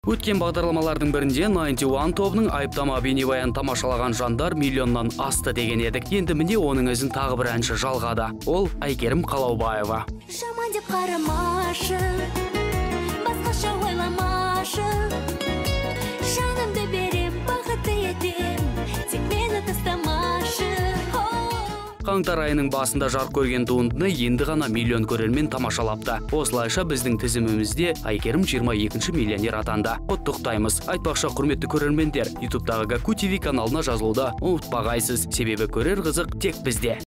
Өткен бағдарламалардың бірінде 91 тобының айыптама бейнебаян тамашалаған жандар миллионнан асты деген едік. Енді міне оның өзін тағы бір әнші жалғады. Ол Әйгерім Қалаубаева. Жаман деп қарамашы, басқаша ойламашы. Жанымды берем, бақытты етем, тек мені тастамашы. Қаңтар айының басында жарық көрген туындыны енді ғана миллион көрермен тамашалапты. Осылайша біздің тізімімізде Әйгерім 22-ші миллионер атанды. Құттықтаймыз. Айтпақшы, құрметті көрермендер, ютубтағы Гаку ТВ каналына жазылуды ұмытпағайсыз. Себебі көрер қызық тек бізде.